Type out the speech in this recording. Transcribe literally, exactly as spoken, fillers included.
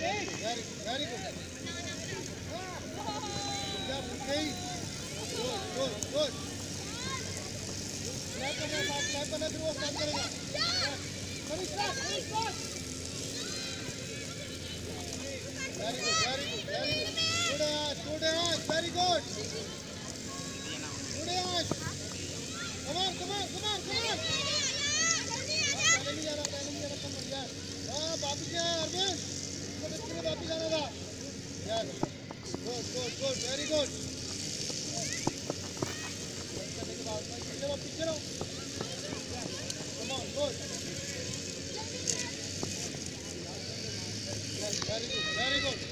Very, very good. Good job, okay. Good, good, good. Clap करना है, साथ clap करना फिर वो stand करेगा. Finish clap, finish clap. Very good, very good, very good. Good Ash, good Ash, very good. Good Ash. Come on, come on, come on, come on. पहले नहीं जाना, पहले नहीं जाना, कम बढ़िया. हाँ, वापिस क्या है अरविंद? इसको किसके लिए वापिस जाना था? Yes. Good, good, good, very good. करने के बाद पीछे रहो, पीछे रहो. Come on, good. Yes, very good, very good.